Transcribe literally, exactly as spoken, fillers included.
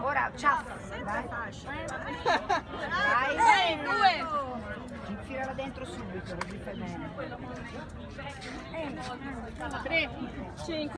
Ora, ciao. Vai. Vai. Sei, due. Infilala dentro subito, così fai bene. Tre, cinque.